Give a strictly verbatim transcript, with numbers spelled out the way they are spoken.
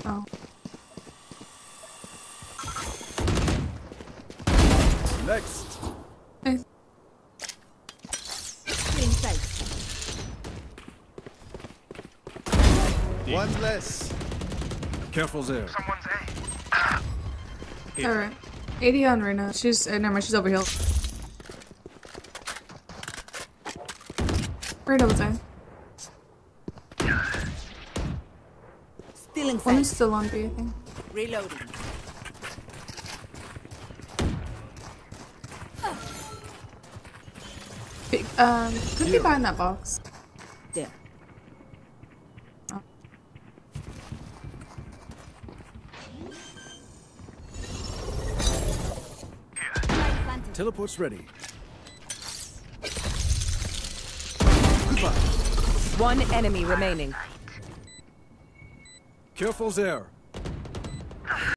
Oh. Next. Nice. One less. Careful there. Someone's A. Alright. eighty on right now. She's uh, never mind, she's over here. Right over there. Still One inside. is still on B, I think. Reloading. Big, um, could be behind that box. There. Oh. Teleport's ready. Goodbye. One enemy remaining. Careful there.